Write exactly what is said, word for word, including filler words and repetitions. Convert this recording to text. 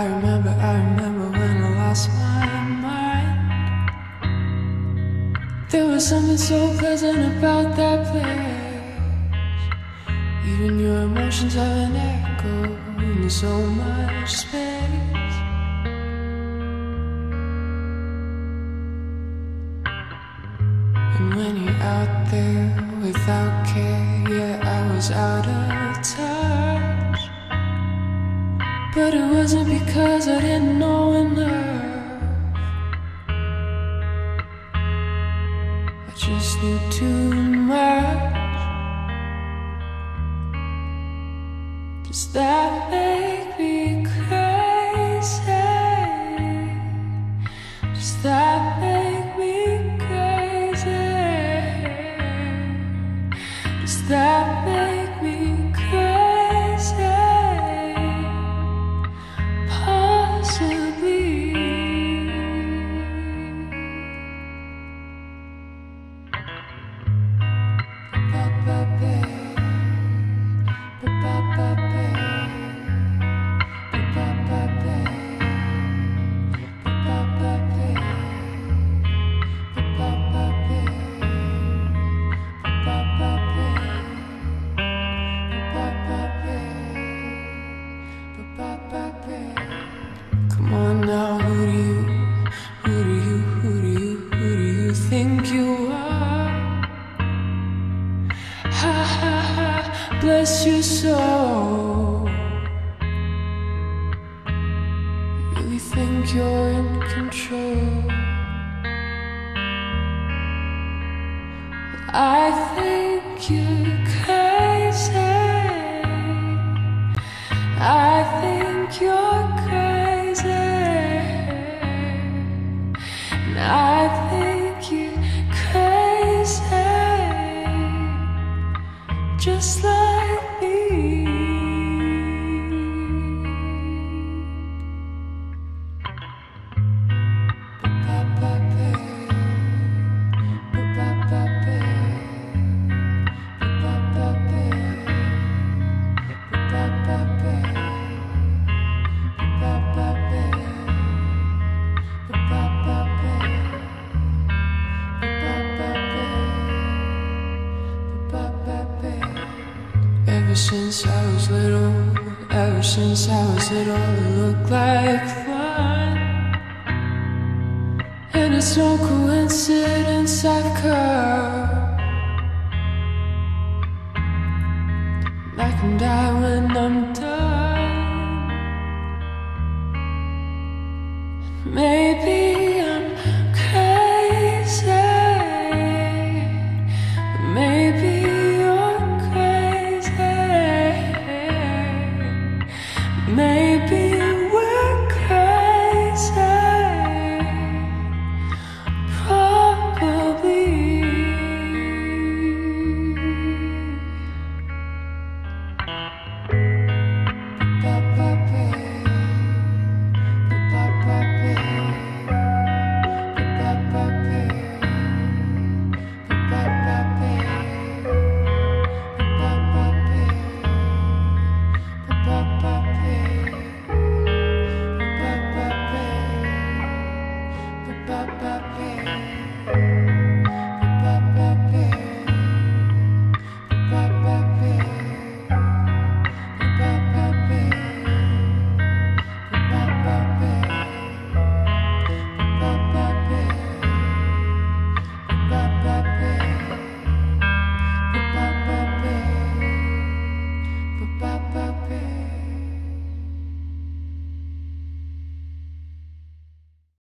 I remember, I remember when I lost my mind. There was something so pleasant about that place. Even your emotions have an echo in so much space. And when you're out there without care, yeah, I was out of touch. But it wasn't because I didn't know enough. I just knew too much. Does that make me crazy? Does that make me crazy? Does that make me crazy? Possibly. Come on now, who do you, who do you, who do you, who do you think you are? Ha ha ha, bless your soul. You really think you're in control? Well, I think you're crazy. I think you're crazy. And I think you're crazy, just like me. Ever since I was little, ever since I was little, it looked like fun. And it's no coincidence I've come. I can die when I'm done.